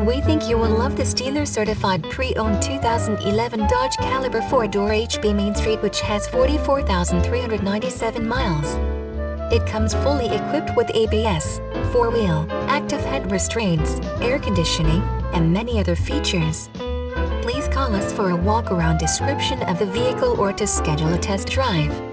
We think you will love this dealer-certified pre-owned 2011 Dodge Caliber 4 Door HB Mainstreet, which has 44,397 miles. It comes fully equipped with ABS, 4-wheel, active head restraints, air conditioning, and many other features. Please call us for a walk-around description of the vehicle or to schedule a test drive.